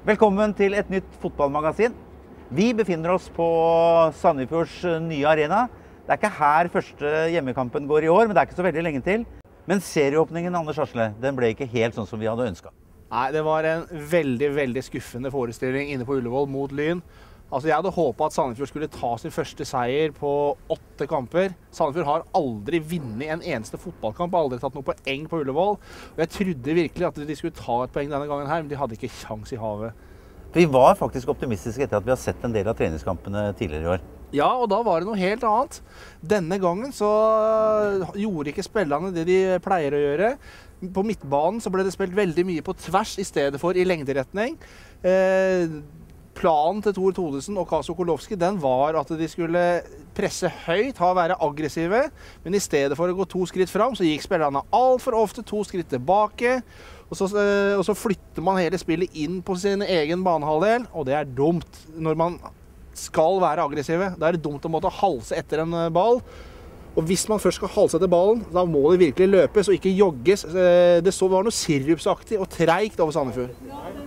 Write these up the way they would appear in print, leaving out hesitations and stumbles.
Velkommen til et nytt fotballmagasin. Vi befinner oss på Sandefjords nye arena. Det er ikke her første hjemmekampen går i år, men det er ikke så veldig lenge til. Men serieåpningen, Anders Arsle, den ble ikke helt sånn som vi hadde ønsket. Nei, det var en veldig skuffende forestilling inne på Ullevål mot Lyn. Altså, jeg hadde håpet at Sandefjord skulle ta sin første seier på 8 kamper. Sandefjord har aldri vunnet en eneste fotballkamp, aldri tatt noe poeng på Ullevål. Og jeg trodde virkelig at de skulle ta et poeng denne gangen her, men de hadde ikke sjans i havet. Vi var faktisk optimistiske etter at vi har sett en del av treningskampene tidligere i år. Ja, og da var det noe helt annet. Denne gangen så gjorde ikke spillerne det de pleier å gjøre. På midtbanen så ble det spilt veldig mye på tvers i stedet for i lengderetning. Planen til Tor Thodesen og Kaso Kolowski, den var at de skulle presse høyt, være aggressive, men i stedet for å gå 2 skritt fram, så gikk spillerne alt for ofte 2 skritt tilbake, og så flytter man hele spillet inn på sin egen banehalvdel, og det er dumt. Når man skal være aggressive, da er det dumt å måtte halse etter en ball, og hvis man først skal halse etter ballen, da må det virkelig løpes og ikke jogges. Det var noe sirupsaktig og treigt over Sandefjord.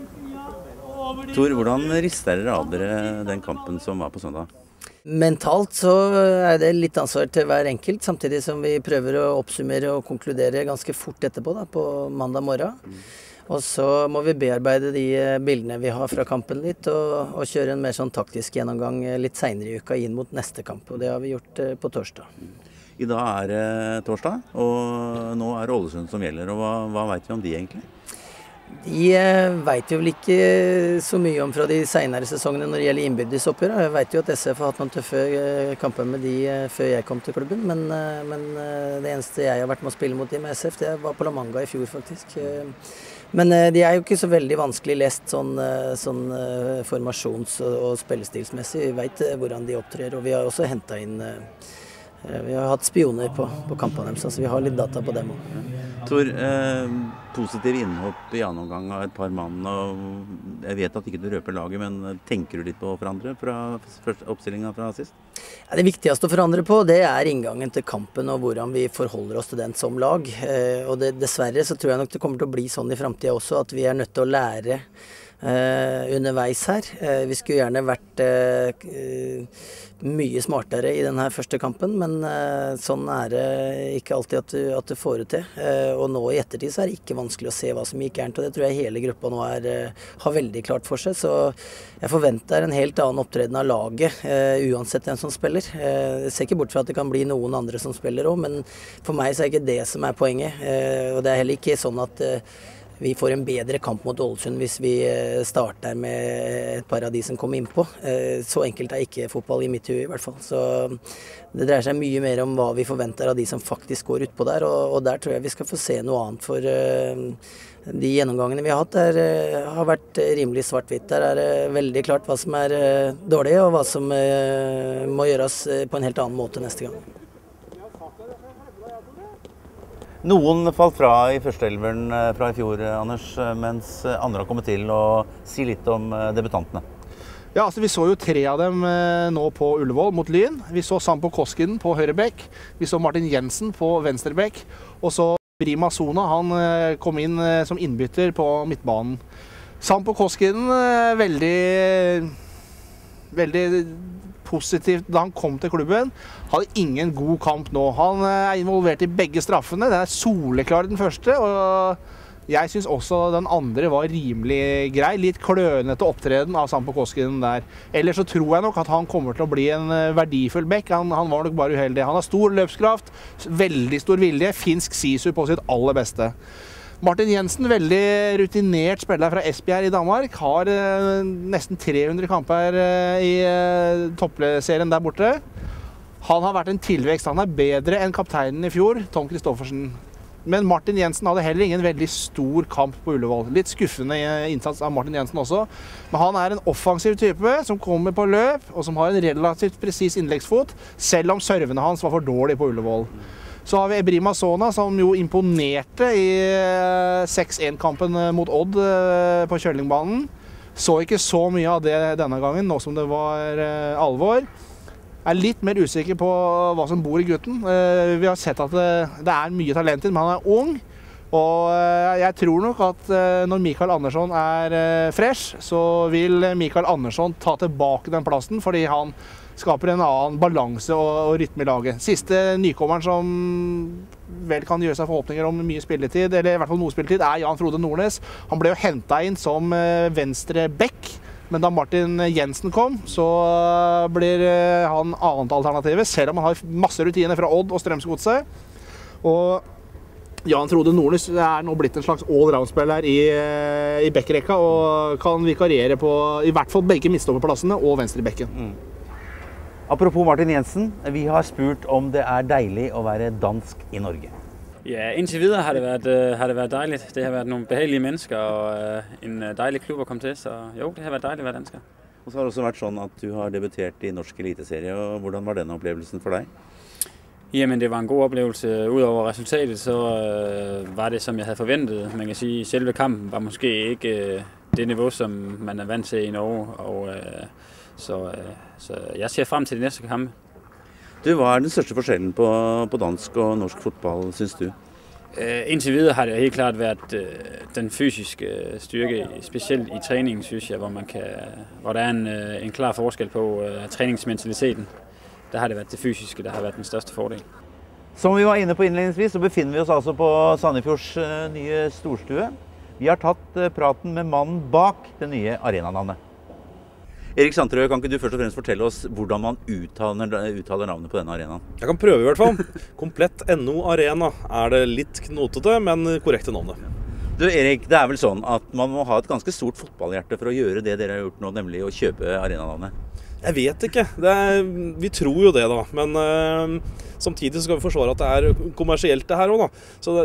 Tor, hvordan rister dere av dere den kampen som var på søndag? Mentalt så er det litt ansvar til hver enkelt, samtidig som vi prøver å oppsummere og konkludere ganske fort etterpå, på mandag morgen. Og så må vi bearbeide de bildene vi har fra kampen litt, og kjøre en mer sånn taktisk gjennomgang litt senere i uka inn mot neste kamp, og det har vi gjort på torsdag. I dag er det torsdag, og nå er det Ålesund som gjelder, og hva vet vi om de egentlig? De vet jo vel ikke så mye om fra de senere sesongene når det gjelder innbyrdes oppgjør. Jeg vet jo at SF har hatt noen tøffe kamper med de før jeg kom til klubben, men det eneste jeg har vært med å spille mot de med SF, det var på La Manga i fjor faktisk. Men de er jo ikke så veldig vanskelig lest sånn formasjons- og spillestilsmessig. Vi vet hvordan de opptrer, og vi har også hentet inn vi har hatt spioner på kampene deres, så vi har litt data på dem også. Tor, positiv innhopp i annen omgang av et par mann, og jeg vet at ikke du røper laget, men tenker du litt på å forandre fra oppstillingen fra sist? Ja, det viktigste å forandre på, det er inngangen til kampen og hvordan vi forholder oss til den som lag. Og dessverre så tror jeg nok det kommer til å bli sånn i fremtiden også, at vi er nødt til å lære underveis her. Vi skulle gjerne vært mye smartere i denne første kampen, men sånn er det ikke alltid at du får det til. Og nå i ettertid så er det ikke vanskelig å se hva som gikk gærent, og det tror jeg hele gruppa nå har veldig klart for seg. Så jeg forventer en helt annen opptreden av laget, uansett hvem som spiller. Jeg ser ikke bort fra at det kan bli noen andre som spiller også, men for meg så er ikke det som er poenget. Og det er heller ikke sånn at vi får en bedre kamp mot Ålesund hvis vi starter med et par av de som kommer innpå. Så enkelt er ikke fotball i mitt hue i hvert fall. Så det dreier seg mye mer om hva vi forventer av de som faktisk går utpå der, og der tror jeg vi skal få se noe annet. For de gjennomgangene vi har hatt har vært rimelig svart-hvitt. Der er det veldig klart hva som er dårlig, og hva som må gjøres på en helt annen måte neste gang. Noen falt fra i førsteelveren fra i fjor, Anders, mens andre har kommet til å si litt om debutantene. Ja, altså vi så jo 3 av dem nå på Ullevål mot Lyn. Vi så Sampo Koskinen på høyrebekk, vi så Martin Jensen på venstrebekk, og så Brima Sona, han kom inn som innbytter på midtbanen. Sampo Koskinen veldig positivt da han kom til klubben. Hadde ingen god kamp nå. Han er involvert i begge straffene. Den er soleklar den første, og jeg synes også den andre var rimelig grei. Litt klønete opptreden av Sampo Koskinen der. Ellers så tror jeg nok at han kommer til å bli en verdifull bekk. Han var nok bare uheldig. Han har stor løpskraft, veldig stor vilje, finsk sisu på sitt aller beste. Martin Jensen, veldig rutinert spiller fra Esbjerg i Danmark, har nesten 300 kamper i toppserien der borte. Han har vært en tilvekst, han er bedre enn kapteinen i fjor, Tom Kristoffersen. Men Martin Jensen hadde heller ingen veldig stor kamp på Ullevål. Litt skuffende innsats av Martin Jensen også. Men han er en offensiv type som kommer på løp, og som har en relativt presis innleggsfot, selv om servene hans var for dårlig på Ullevål. Så har vi Brima Sona, som jo imponerte i 6-1-kampen mot Odd på Kjølingbanen. Så ikke så mye av det denne gangen, nå som det var alvor. Er litt mer usikker på hva som bor i gutten. Vi har sett at det er mye talent i, men han er ung. Og jeg tror nok at når Mikael Andersson fresh, så vil Mikael Andersson ta tilbake den plassen, fordi han skaper en annen balanse og rytme i laget. Siste nykommeren som vel kan gjøre seg forhåpninger om mye spilletid, eller i hvert fall noe spilletid, Jan Frode Nordnes. Han ble jo hentet inn som venstre back, men da Martin Jensen kom, så blir han annet alternativet, selv om han har masse rutiner fra Odd og Strømsgodset. Og Jan Frode Nordnes nå blitt en slags all-round-spiller i backrekka, og kan vikariere på i hvert fall begge midtstopperplassene og venstrebekken. Apropos Martin Jensen, vi har spurt om det deilig å være dansk i Norge. Ja, indtil videre har det vært dejligt. Det har vært noen behagelige mennesker og en dejlig klubb å komme til, så jo, det har vært dejligt å være dansker. Og så har det også vært sånn at du har debutert i norsk eliteserie, og hvordan var denne opplevelsen for deg? Jamen, det var en god opplevelse. Udover resultatet, så var det, som jeg havde forventet. Man kan sige, selve kampen var måske ikke det niveau, som man vant til i Norge, og så jeg ser frem til de næste kampe. Du, hva den største forskjellen på dansk og norsk fotball, synes du? Indtil videre har det helt klart vært den fysiske styrke, spesielt i træningen, synes jeg, hvor det en klar forskel på træningsmentaliteten. Der har det vært det fysiske, der har vært den største fordel. Som vi var inne på innledningsvis, så befinner vi oss altså på Sandefjords nye storstue. Vi har tatt praten med mannen bak det nye arenanavnet. Erik Sandtrø, kan ikke du først og fremst fortelle oss hvordan man uttaler navnet på denne arenaen? Jeg kan prøve i hvert fall. Komplett NO Arena det litt knotete, men korrekte navnet. Du Erik, det vel sånn at man må ha et ganske stort fotballhjerte for å gjøre det dere har gjort nå, nemlig å kjøpe arenanavnet? Jeg vet ikke. Vi tror jo det da, men samtidig skal vi forsvare at det kommersielt det her også da. Så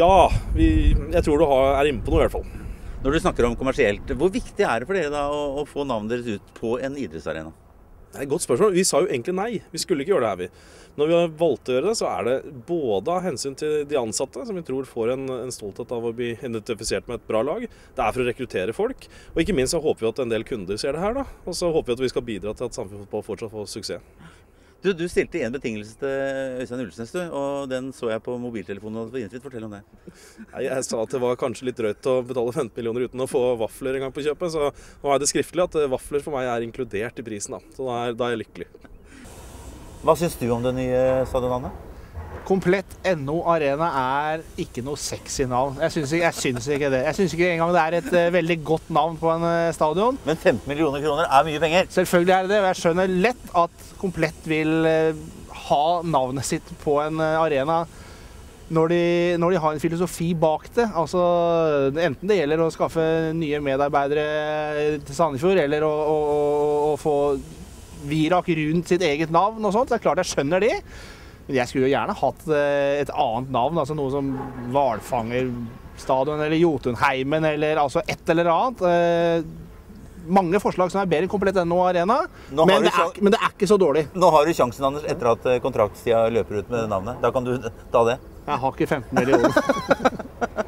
jeg tror du inne på noe i hvert fall. Når du snakker om kommersielt, hvor viktig det for dere da å få navnet deres ut på en idrettsarena? Det et godt spørsmål. Vi sa jo egentlig nei. Vi skulle ikke gjøre det her, vi. Når vi har valgt å gjøre det, så det både av hensyn til de ansatte, som vi tror får en stolthet av å bli identifisert med et bra lag. Det for å rekruttere folk. Og ikke minst så håper vi at en del kunder ser det her, da. Og så håper vi at vi skal bidra til at Sandefjord fortsatt får suksess. Du stilte en betingelse til Øystein Ulsnes, og den så jeg på mobiltelefonen. Fortell om det. Jeg sa at det var kanskje litt drøyt å betale 15 millioner uten å få vafler en gang på kjøpet, så nå det skriftlig at vafler for meg inkludert i prisen, da. Så da jeg lykkelig. Hva synes du om det nye stadionavnet? Komplett NO Arena ikke noe sexy navn. Jeg synes ikke det. Jeg synes ikke engang det et veldig godt navn på en stadion. Men 15 millioner kroner mye penger. Selvfølgelig det, og jeg skjønner lett at Komplett vil ha navnet sitt på en arena når de har en filosofi bak det. Altså, enten det gjelder å skaffe nye medarbeidere til Sandefjord, eller å få virak rundt sitt eget navn og sånt. Det klart jeg skjønner det. Men jeg skulle jo gjerne hatt et annet navn, altså noe som Hvalfangerstadion eller Jotunheimen eller altså et eller annet. Mange forslag som bedre enn Komplett NO Arena, men det ikke så dårlig. Nå har du sjansen, Anders, etter at kontraktstida løper ut med navnet. Da kan du ta det. Jeg har ikke 15 millioner.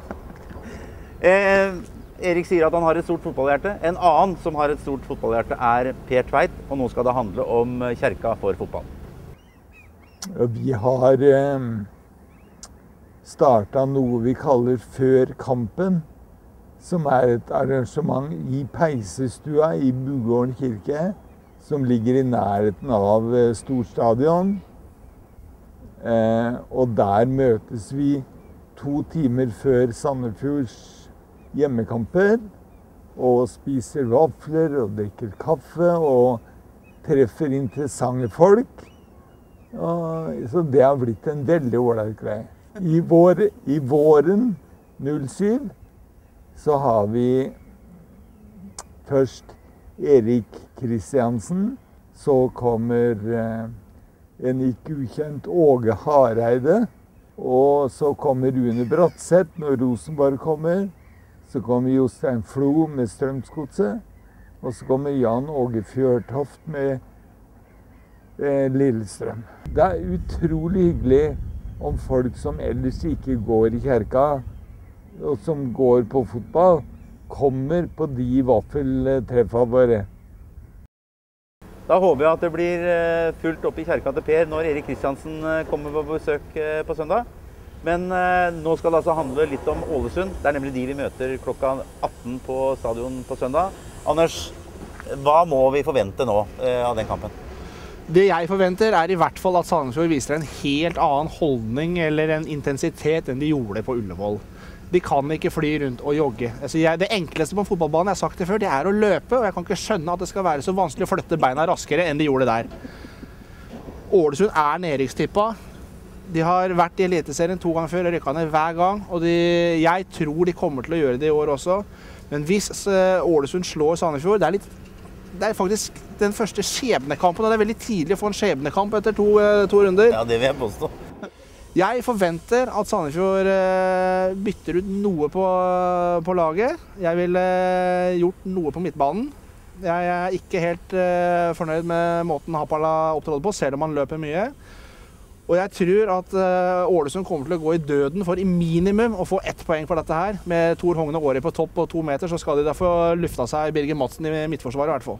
Erik sier at han har et stort fotballhjerte. En annen som har et stort fotballhjerte Per Tveit, og nå skal det handle om kjerka for fotball. Vi har startet noe vi kaller Før kampen, som et arrangement i Peisestua i Bugården kirke, som ligger i nærheten av Storstadion. Og der møtes vi 2 timer før Sandefjords hjemmekamper, og spiser vafler og drikker kaffe og treffer interessante folk. Så det har blitt en veldig ålreit greie. I våren 07 så har vi først Erik Kristiansen, så kommer en ikke ukjent Åge Hareide, og så kommer Rune Bratseth når Rosenborg kommer, så kommer Jostein Flo med Strømsgodset, og så kommer Jan Åge Fjørtoft med Lillestrøm. Det utrolig hyggelig om folk som ellers ikke går i kirka, og som går på fotball, kommer på de vaffeltreffene våre. Da håper jeg at det blir fullt opp i kirka til Per når Erik Kristiansen kommer på besøk på søndag. Men nå skal det altså handle litt om Ålesund. Det nemlig de vi møter klokka 18 på stadion på søndag. Anders, hva må vi forvente nå av den kampen? Det jeg forventer i hvert fall at Sandefjord viser en helt annen holdning eller en intensitet enn de gjorde på Ullevål. De kan ikke fly rundt og jogge. Altså det enkleste på fotballbanen, jeg har sagt det før, det å løpe, og jeg kan ikke skjønne at det skal være så vanskelig å flytte beina raskere enn de gjorde der. Ålesund nedrykkstippa. De har vært i Eliteserien 2 ganger før og rykket ned hver gang, og jeg tror de kommer til å gjøre det i år også. Men hvis Ålesund slår Sandefjord, det er faktisk den første skjebnekampen, og det er veldig tidlig å få en skjebnekamp etter to runder. Ja, det vil jeg påstå. Jeg forventer at Sandefjord bytter ut noe på laget. Jeg ville gjort noe på midtbanen. Jeg er ikke helt fornøyd med måten Haapala opptrådte på, selv om han løper mye. Og jeg tror at Ålesund kommer til å gå i døden for i minimum å få 1 poeng for dette her. Med Tor Hogne Åri på topp og 2 meter, så skal de da få lufta seg Birger Madsen i midtforsvaret i hvert fall.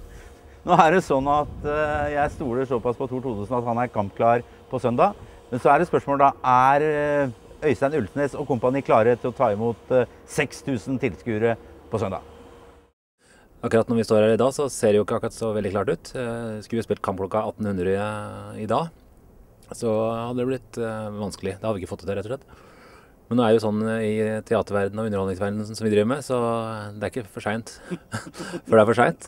Nå det sånn at jeg stoler såpass på Tor Thodesen at han kampklar på søndag. Men så det spørsmålet da, Øystein Ulsnes og kompani klare til å ta imot 6000 tilskuere på søndag? Akkurat når vi står her i dag, så ser det jo ikke akkurat så veldig klart ut. Skulle vi spilt kamp klokka 1800 i dag, så hadde det blitt vanskelig. Da hadde vi ikke fått det til, rett og slett. Men nå jo sånn i teaterverdenen og underholdningsverdenen som vi driver med, så det ikke for sent. For det for sent.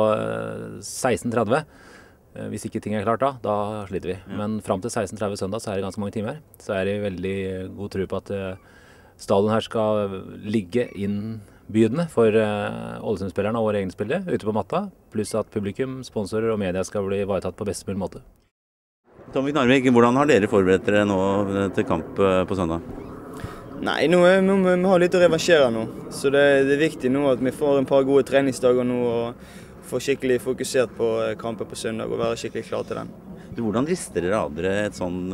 Og 16:30, hvis ikke ting klart da sliter vi. Men frem til 16:30 søndag så det ganske mange timer. Så det veldig god tro på at stadion her skal ligge innbydende for Ålesund-spillerne og våre egne spillere ute på matta, pluss at publikum, sponsorer og media skal bli ivaretatt på best mulig måte. Tommy Knarvik, hvordan har dere forberedt dere nå til kamp på søndag? Nei, nå må vi ha litt å revansjere nå. Så det viktig nå at vi får en par gode treningsdager nå og får skikkelig fokusert på kampen på søndag og være skikkelig klar til den. Hvordan rister dere av dere et sånn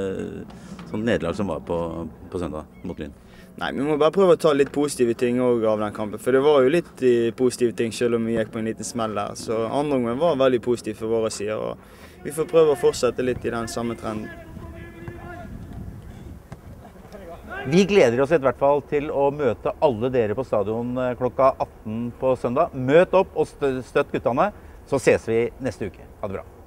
nederlag som var på søndag mot Lyn? Nei, vi må bare prøve å ta litt positive ting også av den kampen. For det var jo litt positive ting selv om vi gikk på en liten smell der. Så andre gangen var veldig positiv for våre sider. Og vi får prøve å fortsette litt i den samme trenden. Vi gleder oss i hvert fall til å møte alle dere på stadion klokka 18 på søndag. Møt opp og støtt guttene, så ses vi neste uke. Ha det bra.